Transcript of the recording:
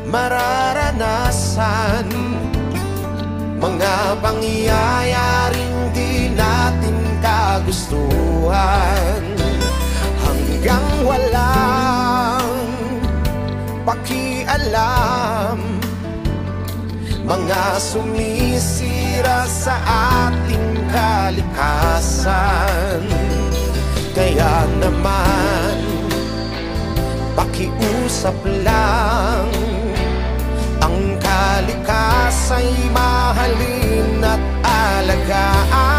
mararanasan mga pangyayaring di natin kagustuhan, hanggang walang pakialam mga sumisira sa ating kalikasan. Kaya naman pakiusap lang, ang kalikasa'y mahalin at alagaan.